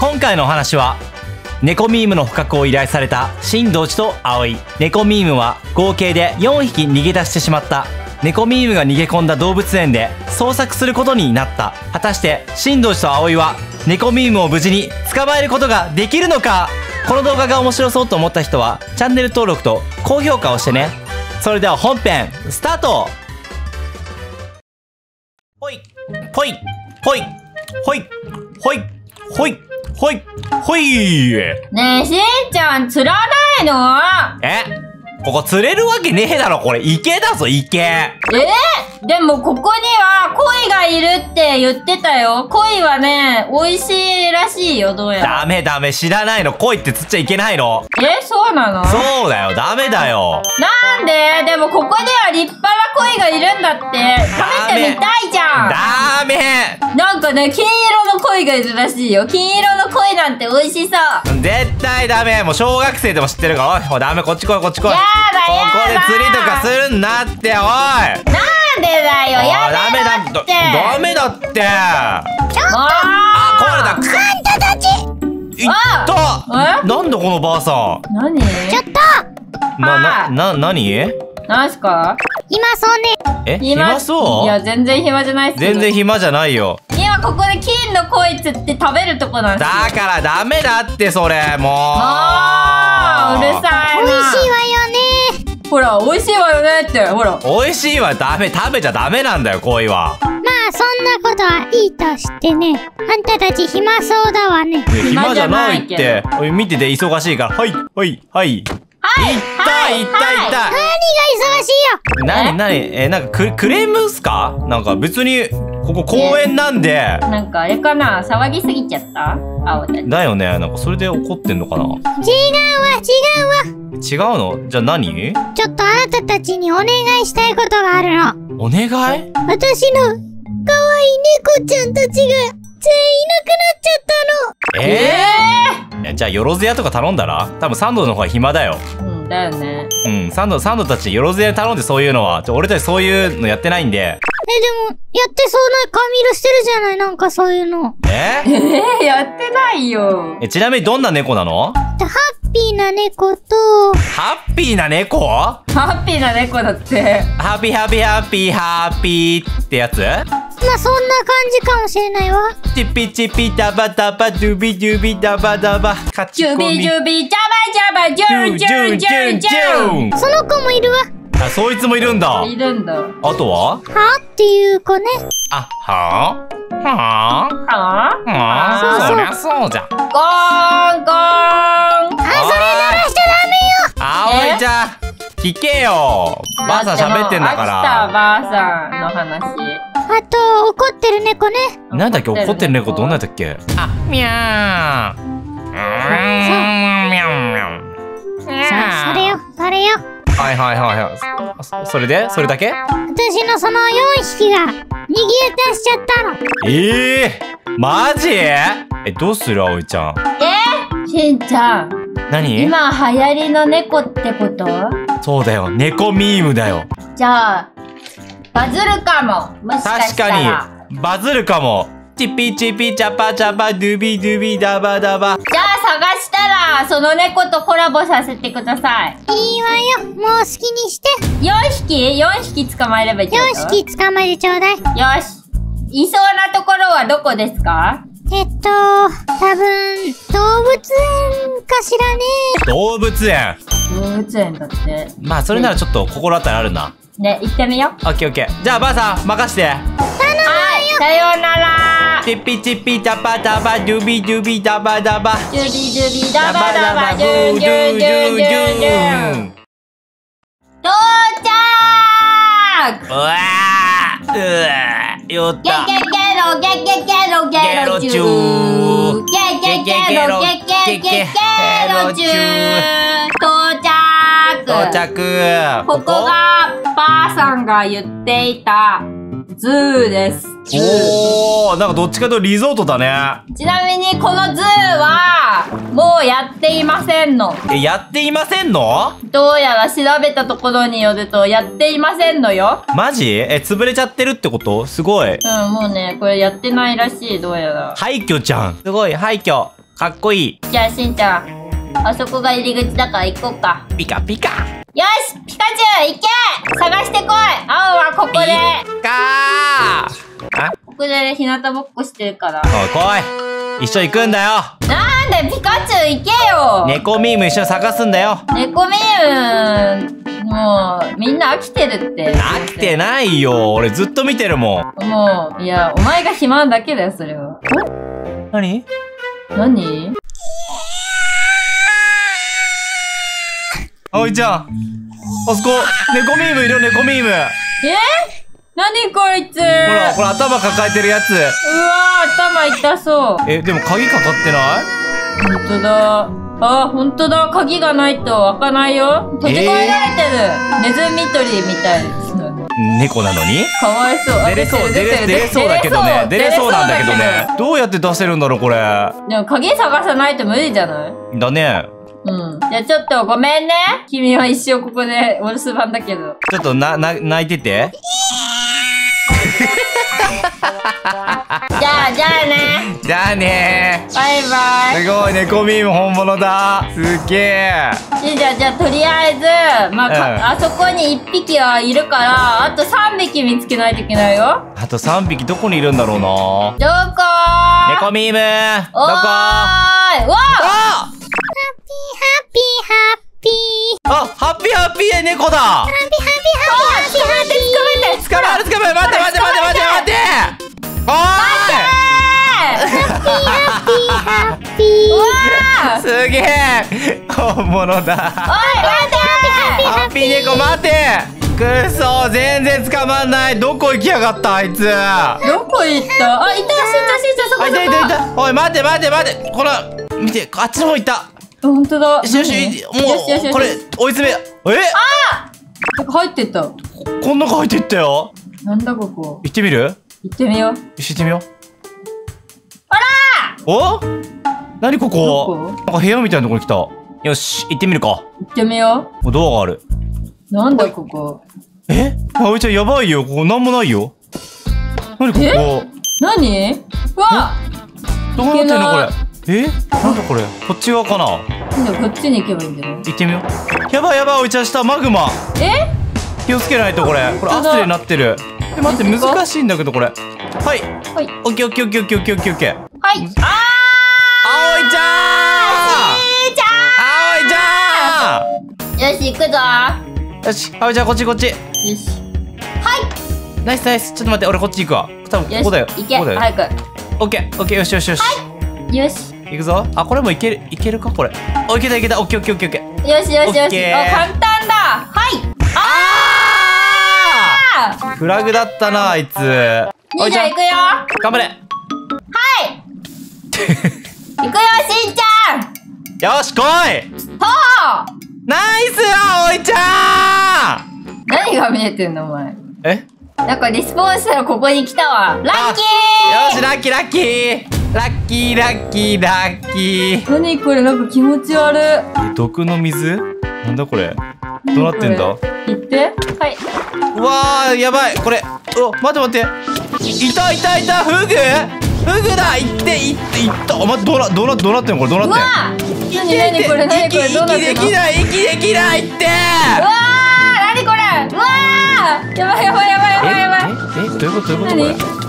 今回のお話は猫ミームの捕獲を依頼された新道寺と葵。猫ミームは合計で4匹逃げ出してしまった。猫ミームが逃げ込んだ動物園で捜索することになった。果たして新道寺と葵は猫ミームを無事に捕まえることができるのか。この動画が面白そうと思った人はチャンネル登録と高評価をしてね。それでは本編スタート。ほいほいほいほいほいほいほいほい。 ねえ、しんちゃん、釣らないの？ ここ釣れるわけねえだろ、これ。池だぞ、池。 でもここには鯉がいるって言ってたよ。鯉はね、美味しいらしいよ、どうやら。 ダメダメ、知らないの。鯉って釣っちゃいけないの。 そうなの？ そうだよ、ダメだよ。 なんで？でもここでは立派な鯉がいるんだって。食べてみたいじゃん。 ダメ。 なんかね、金色の鯉がいるらしいよ。金色の鯉なんて美味しそう。 絶対ダメ。もう小学生でも知ってるから。おい、ダメ、こっち来い、こっち来い。 やだ。 ここで釣りとかするんなって、おい。 なんでだよ、やめろって。 ダメだって。 ちょっと。 壊れた。あんたたち。 いった。なんだこのばあさん。 何？ ちょっと。 何？ なんすか？ 暇そうね。 暇そう？ いや、全然暇じゃないっすけど。 全然暇じゃないよ。 今ここで金の鯉釣って食べるとこなんですよ。 だからダメだって、それ。もう。 うるさいな。 美味しいわよね。 ほら、美味しいわよねって、ほら。 美味しいわ、ダメ、食べちゃダメなんだよ、鯉は。 まあ、そんなことはいいとしてね。あんたたち暇そうだわね。 暇じゃないって。おい、見てて忙しいから。はい、はい、はい。 はい、 いった。 何が忙しいよ。 なんかクレームっすか？なんか別に、ここ公園なんで。 なんかあれかな、騒ぎすぎちゃった？青たち。 だよね、なんかそれで怒ってんのかな？ 違うわ。 違うの？じゃあ何？ ちょっとあなたたちにお願いしたいことがあるの。 お願い？ 私の可愛い猫ちゃんたちが全員いなくなっちゃったの。 じゃあよろずやとか頼んだら？多分サンドの方が暇だよ。 だよね。 サンドたちよろずや頼んで、そういうのは。俺たちそういうのやってないんで。 でも、やってそうな髪色してるじゃない、なんかそういうの。 やってないよ。 ちなみにどんな猫なの？ ハッピーな猫と、 ハッピーな猫？ ハッピーな猫だって。 ハッピーってやつ？ まあそんな感じかもしれないわ。 チピチピダバダバドゥビドゥビダバダバカチコミジュビジャバジュンジュンジュンジュン。 その子もいるわ。 あ、そいつもいるんだ。 いるんだ。 あとは？ はっていう子ね。 あ、はぁ？そりゃそうじゃん。 ゴーンゴーン。 それ鳴らしちゃダメよ。 葵ちゃん、聞けよ。ばあさん喋ってんだから。 飽きたばあさんの話。 あと、怒ってる猫ね。 なんだっけ、怒ってる猫どんなだっけ？あ、ミャー。ミャンミャン。 それよ。 はい。それで？それだけ？ 私のその4匹が逃げ出しちゃったの。 マジ？どうする葵ちゃん。 しんちゃん。 何？ 今流行りの猫ってこと？ そうだよ、猫ミームだよ。 じゃあ、バズるかも。もしかしたら。 確かに、バズるかも。チピチピチャパチャパドゥビドゥビダバダバ。 じゃあ探したら、その猫とコラボさせてください。 いいわよ。もう好きにして。 4匹捕まえればいいってこと？ 4匹捕まえてちょうだい。 よし。いそうなところはどこですか？ 多分、動物園かしらね。 動物園。 動物園だって。 まあそれならちょっと心当たりあるな。 ね、行ってみよう。 オッケー。じゃあばあさん任して。 はい、さようなら。 チピチピタパタパドゥビドゥビダバダバ。 ジュビジュビダバダバジュンジュンジュンジュンジュン。到着。 よった。 ゲロゲロチュー。ゲロチュー。到着。ここがばあさんが言っていたズーです。 おー、なんかどっちかというとリゾートだね。 ちなみにこのズーはもうやっていませんの。 やっていませんの？ どうやら調べたところによるとやっていませんのよ。 マジ？潰れちゃってるってこと？すごい。 もうね、これやってないらしい、どうやら。 廃墟じゃん。すごい、廃墟。 かっこいい。 じゃあしんちゃん、あそこが入り口だから行こうか。 ピカピカ。 よし、ピカチュウ行け。探してこい。青はここで。 あ、 ここで日向ぼっこしてるから。 おい、来い。一緒に行くんだよ。 なんでピカチュウ行けよ。 猫ミーム一緒に探すんだよ。 猫ミーム、もう、みんな飽きてるって。 飽きてないよ。俺ずっと見てるもん。 もう、いや、お前が暇なだけだよ、それは。 何？ 何？ 葵ちゃん、あそこ、猫ミームいるよ、猫ミーム。 何こいつ。ほほら、これ頭抱えてるやつ。 うわー、頭痛そう。 でも鍵かかってない？ ほんとだ。あ、ほんとだ。鍵がないと開かないよ。閉じ込められてる。ネズミ捕りみたいです。 猫なのに？ かわいそう。 出れそうだけどね。出れそうなんだけどね。どうやって出せるんだろう、これ。 でも鍵探さないと無理じゃない？ だね。 うん。じゃあちょっとごめんね。君は一生ここでお留守番だけど。 ちょっと泣いてて。 じゃあね。 じゃあね。 バイバイ。 すごい、猫ミーム本物だ。すっげえ。 じゃあとりあえず、まあ、あそこに1匹はいるから、あと3匹見つけないといけないよ。 あと3匹どこにいるんだろうな。 どこー？ 猫ミームどこ？ おーい。わあ！ ハッピーハッピー。 あ、ハッピーハッピーで猫だ。 ハッピーハッピーハッピーハッピー。 捕まる待っておーい。 ハッピーハッピー。 うわー。 すげえ本物だ。 おい、待てハッピー猫待て。くそ、全然捕まんない。どこ行きやがったあいつ。 どこ行った？あ、いた、しんちゃん、そこそこ。 いた。おい、待て。この、見て、あっちの方行った。 ほんとだ。 よし、もう、これ、追い詰め、 なんか入ってった。 こん中入っていったよ。 なんだここ。 行ってみる？ 行ってみよう。 行ってみよう。 あらお？何ここ？ どこ？ なんか部屋みたいなとこに来た。よし、行ってみるか。 行ってみよドアがある。 う。なんだここ。 葵ちゃんやばいよ。ここなんもないよ。何ここ？ 何？うわ！ どうなってんのこれ？なんだこれ？こっち側かな？ なんだ、こっちに行けばいいんじゃない？ 行ってみよう。やばい、葵ちゃん下マグマ。気をつけないとこれ。これアスレになってる。待って、難しいんだけどこれ。はい。オッケー。 はい。 葵ちゃん。 しーちゃん。よし、行くぞ。 よし、葵ちゃんこっち。 よし。 ナイス。ちょっと待って、俺こっち行くわ。多分ここだよ。 行け、 ここだよ。 早く。 オッケー、よし。 よし。 行くぞ。あ、これもいけるかこれ。お、いけた。オッケー。 よし。 オッケーあ、簡単だ。はい。 フラグだったな、あいつ。 じゃあ行くよ。 頑張れ。 行くよ、しんちゃん。 よし、来い。 ほう。 ナイス、葵ちゃん。 何が見えてんの、お前。 え？ なんかリスポーンしたらここに来たわ。ラッキー。 よし、ラッキー。 何これ、なんか気持ち悪い。 毒の水？なんだこれ？どうなってんだ？ 行って。はい。 うわー、やばい。これ。待って。いた。フグだ。行った。お前どうなってんのこれ？どうなってんの？ うわー。何これ、どうなってんの？ 息できないって。 うわー、何これ。うわー。やばい。 どういうことこれ？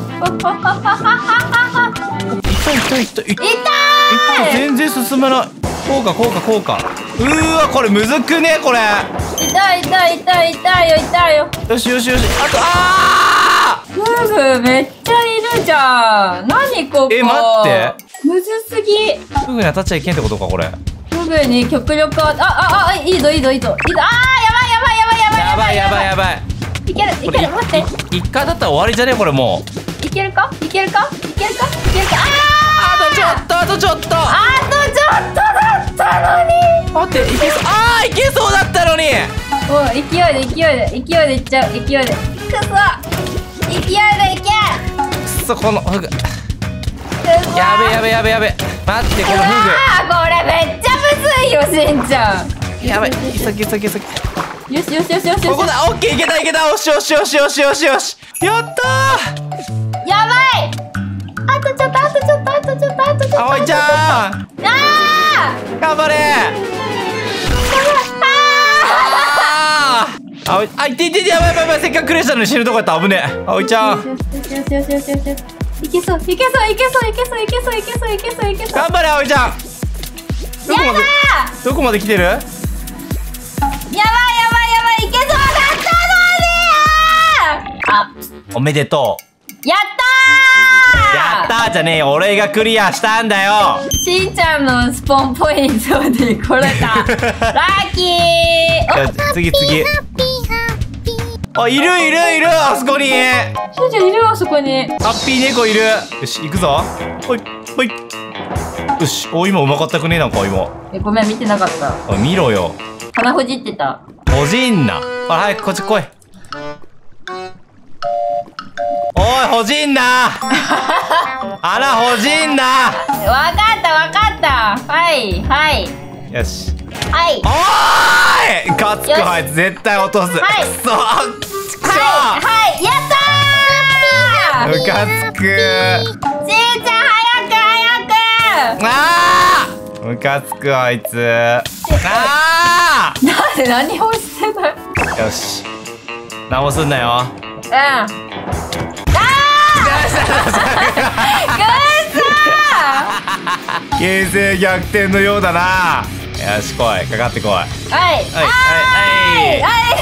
いた。全然進まない。こうか。うーわ、これむずくねこれ。 痛いよ。 よし。あと、 フグめっちゃいるじゃん。何ここ。 待って。 むずすぎ。 フグに当たっちゃいけんってことかこれ。 フグに極力いいぞ。やばい。いける、待って。 一回だったら終わりじゃねこれもう。 いけるか。 あとちょっとだったのに。待って、いけそうだったのに。 もう勢いでいっちゃう。くそ、勢いでいけ。 くそ、このフグ。やべ。待って、このフグ。 これめっちゃむずいよ、しんちゃん。 やばい、急ぎ。 よし。 ここだ、オッケー、いけた。よし。やったー。 やばい。 あとちょっと、あとちょっと、あとちょっと、あとちょっと。 葵ちゃんあ頑張れ葵、あ、いていていて、やばいやばいやばい、せっかくクレしたのに死ぬとこやった。危ねえ。葵ちゃんよしよしよしよしよしよし。いけそう、いけそう、いけそう、いけそう、いけそう、いけそう、いけそう、いけそう。 頑張れ葵ちゃん。どこまで来てる？ やばいやばいやばい、いけそうだったのに。あ、 おめでとう。 やったー。 やったーじゃねえよ、俺がクリアしたんだよ。 しんちゃんのスポンポイントでこれた。ラッキー。 次次。 ハッピーハッピー。 あ、いるいるいる、あそこに。 しんちゃんいるわ、そこに。 ハッピー猫いる。よし、行くぞ。ほいほい。よし、お、今うまかったくねえ、なんか今。 ごめん、見てなかった。 おい、見ろよ。 鼻ほじってた。 ほじんな。あ、早くこっち来い。おい、ほじんな。穴ほじんな。 わかったわかった。はいはいよし。 はいおーい、カツくん、あいつ絶対落とす。 はいくそ。 はいはい、やったー。 ムカつく。 しんちゃん早く早く。 あー、ムカつくあいつ。あなんで何をしてない。 ー、よし。何もすんなよ。 うん。あー。 形勢逆転のようだな。よし、来い、かかってこい。はいはいはい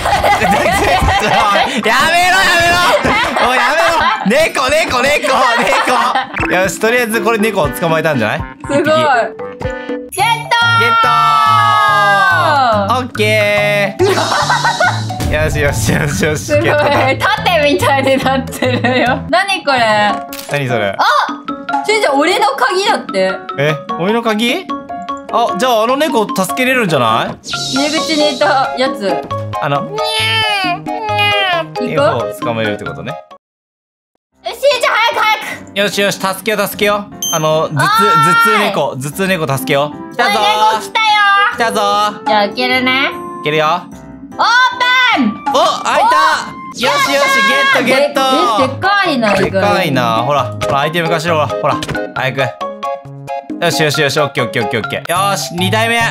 はい。 やめろやめろ。もうやめろ。猫猫猫猫。よし、とりあえずこれ猫を捕まえたんじゃない？ すごい。ゲットー。 ゲットー。オッケー。よしよしよしよし。 すごい。 ゲットだ。 盾みたいになってるよ。何これ。 何それ？ しんちゃん、俺の鍵だって。 え、俺の鍵？あ、じゃああの猫助けれるんじゃない？ 入り口にいたやつ。 あの、 行こ猫を捕まえるってことね。 う。しんちゃん、早く早く。 よしよし、助けよう助けよう。頭痛猫助けよう。来たぞ猫ー。 来たよ。 来たぞー。 じゃあ開けるね。 いけるよ。 オープン。 お、開いた。よしよし、ゲットゲット。 でかいな。 でかいな。ほら、ほら、アイテム化しろ。ほら、早く。よしよしよし、オッケーオッケーオッケーオッケー。よし、2台目。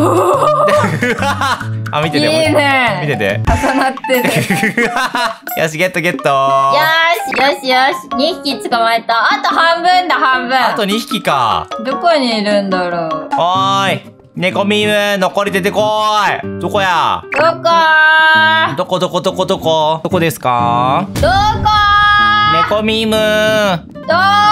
あ、見てて。 いいね。 見てて。 重なってる。 よし、ゲットゲット。 よしよしよし。2匹捕まえた。あと半分だ、半分。 あと2匹か。 どこにいるんだろう。 おーい。猫ミーム、残り出てこーい。どこや？ どこー。 どこどこどこどこ？どこですか？ どこー。 猫ミーム。 どこー。 どこ行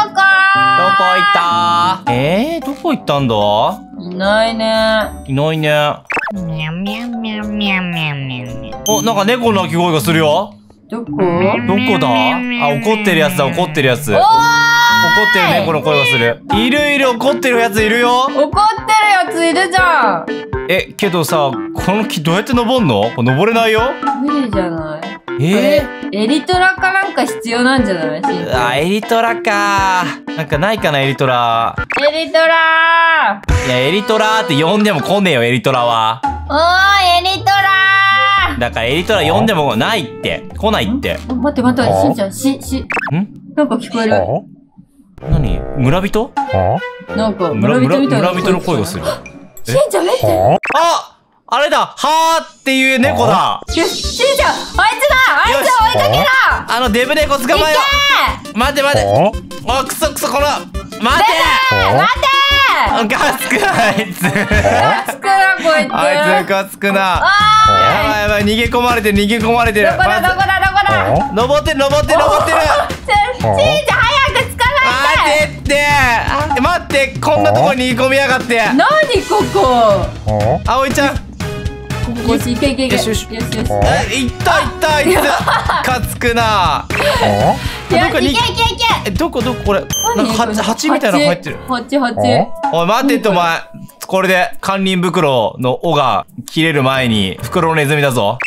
った？どこ行ったんだ？ いないね。 いないね。 ミャミャミャミャミャミャ。 お、なんか猫の鳴き声がするよ。 どこ？ どこだ？あ、怒ってるやつだ、怒ってるやつ。 おー。 怒ってる猫の声がする。いるいる、怒ってるやついるよ。 怒ってるやついるじゃん。 けどさ、この木どうやって登んの？登れないよ。 無理じゃない？ エリトラかなんか必要なんじゃない？ エリトラか。なんかないかな、エリトラ。 エリトラー。 いや、エリトラって呼んでも来ねえよ、エリトラは。 おー、エリトラー。 だからエリトラ呼んでもないって。来ないって。 待って待って、しんちゃん、なんか聞こえる。 何？村人？ なんか村人みたいな村人の声がする。 しんちゃん、見て。 あれだ、はーっていう猫だ。 しんちゃん、あいつだ。あいつ追いかけだ。 あのデブ猫捕まえよう。待て待て。お、くそくそ、この待て待て。 ガツくな、あいつ。 ガツくな、こいつ。 あいつガツくな。やばいやばい、逃げ込まれてる、逃げ込まれてる。 どこだどこだどこだ。 登ってる登ってる登ってる。 しんちゃん、早く捕まえて。 待って待って、こんなとこに逃げ込みやがって。 何ここ。 葵ちゃん、 よし、いけいけいけ。よしよし。 いったいったあいつ。ガツくな。どこに？ いけいけいけ。 どここれ？なんか蜂みたいなの入ってる。 蜂。 おい待ってってお前。これで堪忍袋の尾が切れる前に袋のネズミだぞ。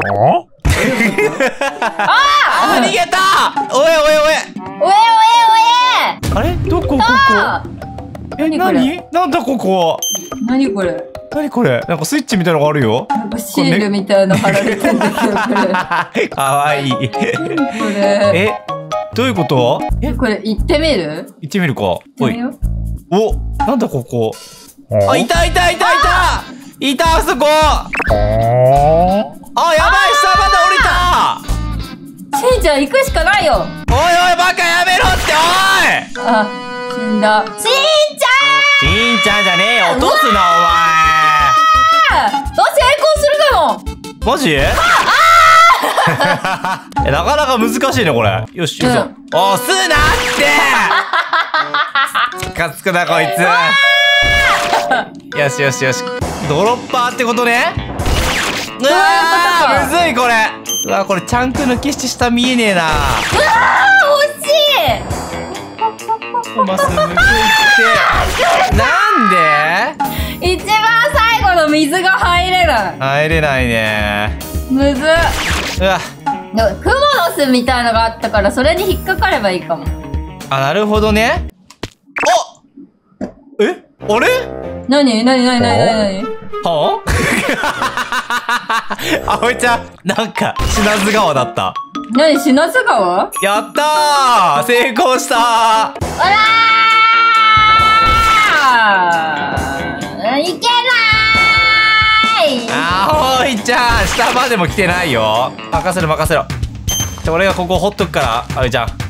あ、逃げた。おいおいおい。 おえおえおえ。 あれ？どこここ？ 何これ？ なんだここ？ 何これ？ 何これ？なんかスイッチみたいなのがあるよ。 なんかシールみたいなの貼られてんだけど、これ。 かわいい。 これ。 どういうこと？ これ行ってみる？ 行ってみるか。おい。 よお、なんだここ。あ、いたいたいたいたいた、あそこ。あ、やばい、下まで降りた。 しんちゃん行くしかないよ。 おいおい、バカやめろって、おい。 あ、死んだ。しんちゃしんちゃんじゃねえよ、落とすな、 ん成功するかも。 お前。マジ？なかなか難しいね、これ。よし、行くぞ。押すなってムカつくな、こいつ。よしよしよし。ドロッパーってことね。うわー、むずいこれ。うわ、これチャンク抜きして下見えねえな。 惜しまっすぐ行って。なんで？ い。一番最後の水が入れない。 入れないね。 むずっ。 うわ。 でもクモの巣みたいのがあったからそれに引っかかればいいかも。 あ、なるほどね。あ、え、あれ？ なにはあおいちゃん、なんか、品津川だった。 品津川？ やったー、成功したー。 あらー、いけない。 あおいちゃん、下までも来てないよ。任せろ任せろ。俺がここほっとくから、あおいちゃん。 うん、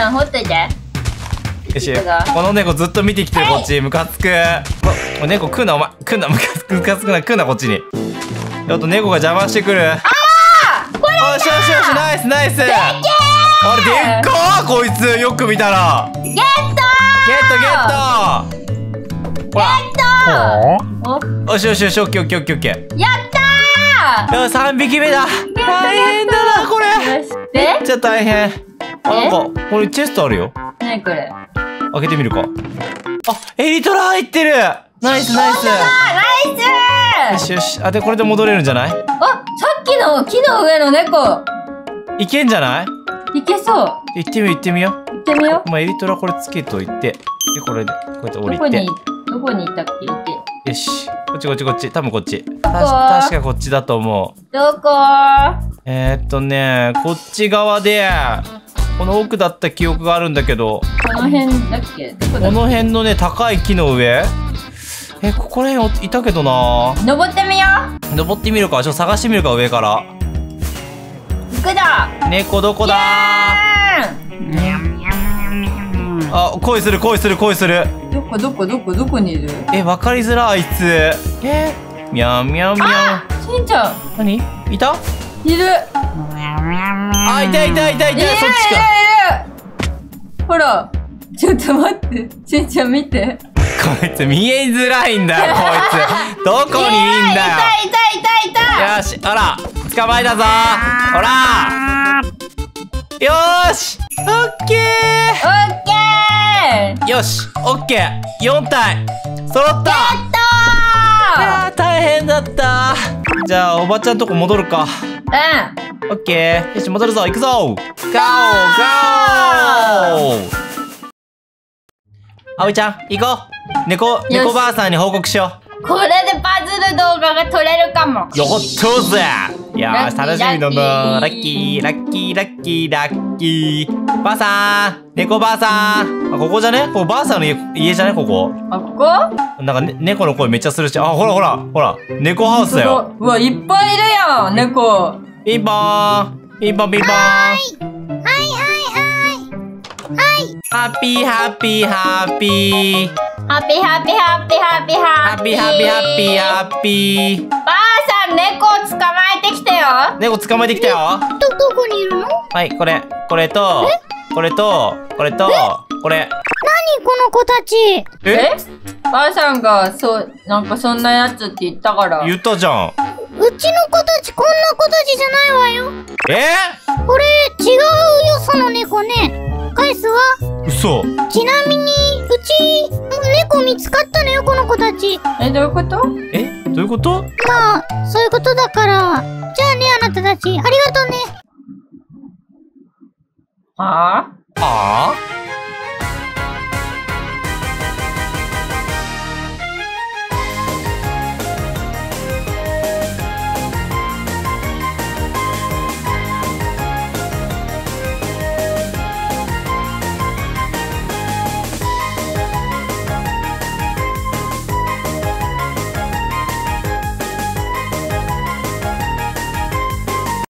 ほっといて。 よし、この猫ずっと見てきてる、こっち。ムカつく。猫来んな、お前。来んな、ムカつくな、来んな、こっちに。ちょっと猫が邪魔してくる。あー、これだー。よしよしよし、ナイスナイス。あれ、でっかー、こいつ。よく見たら。 ゲットゲットゲット。ほら。よしよしよし、オッケーオッケーオッケーオッケー。 やったー。 よし、3匹目だ。大変だな、これ。めっちゃ大変。あ、なんか、これチェストあるよ。 なにこれ？ 開けてみるか。あ、エリトラ入ってる。ナイスナイス。 ナイス。 よしよし。あ、で、これで戻れるんじゃない？ あ、さっきの木の上の猫。 いけんじゃない？ いけそう。 行ってみよう行ってみよう。 行ってみよう。 まあ、エリトラこれつけといて。で、これで、こうやって降りて。 どこにいたっけ？いて。 よし。こっちこっちこっち。多分こっち。確かこっちだと思う。 どこ？ こっち側で、この奥だった記憶があるんだけど。 この辺だっけ？どこだっけ？ この辺のね、高い木の上。ここら辺いたけどな。 登ってみよう。 登ってみるか。ちょっと探してみるか、上から。 行くだ。 猫どこだー？あ、恋する恋する恋する。 どこにいる？ わかりづらい、あいつ。みゃんみゃんみゃん。 しんちゃん。 何？いた？ いる。 あ、いたいたいたいた。そっちか。 ほら。ちょっと待って。しんちゃん見て。 こいつ見えづらいんだよ、こいつ。どこにいいんだよ。 いた。 よし、ほら、捕まえたぞ。ほら。よーし。オッケー。よし、オッケー。4体。揃った。やったー。大変だった。じゃあ、おばちゃんとこ戻るか。オッケー。よし、戻るぞ。行くぞ。ゴーゴー。あおいちゃん、行こう。猫ばあさんに報告しよう。 これでパズル動画が撮れるかも。 よっとぜ。いやー、楽しみだな。ラッキー、ラッキー、ラッキー、ラッキー。ばあさん、猫ばあさん。あ、ここじゃね？ここばあさんの家じゃね？ここ。 あ、ここ？ なんか、猫の声めっちゃするし。あ、ほらほら、ほら。猫ハウスだよ。 うわ、いっぱいいるやん、猫。 ピンポーン。ピンポンピンポーン。ハッピーハッピーハッピー。ハッピーハッピーハッピーハッピーハッピーハッピーハッピーハッピー。 ばあさん、猫を捕まえてきてよ。 猫捕まえてきたよ。 どこにいるの？ はい、これと、これと、これ、 何この子たち？ ばあさんが、なんかそんなやつって言ったから。 言ったじゃん。 うちの子たちこんな子たちじゃないわよ。これ違うよ、その猫ね。返すわ。 嘘。 ちなみにうち猫見つかったのよ、この子たち。 どういうこと？ どういうこと？ まあそういうことだから。じゃあね、あなたたちありがとうね。 はあ？